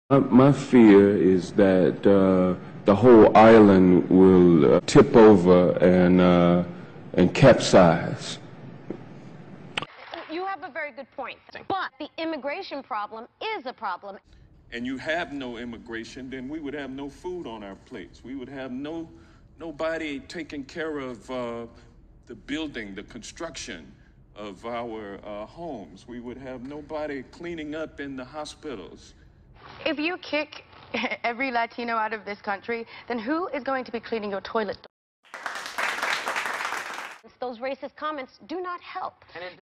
My fear is that the whole island will tip over and capsize. You have a very good point, but the immigration problem is a problem. And you have no immigration, then we would have no food on our plates. We would have nobody taking care of the building, the construction of our homes. We would have nobody cleaning up in the hospitals. If you kick every Latino out of this country, then who is going to be cleaning your toilet? Those racist comments do not help.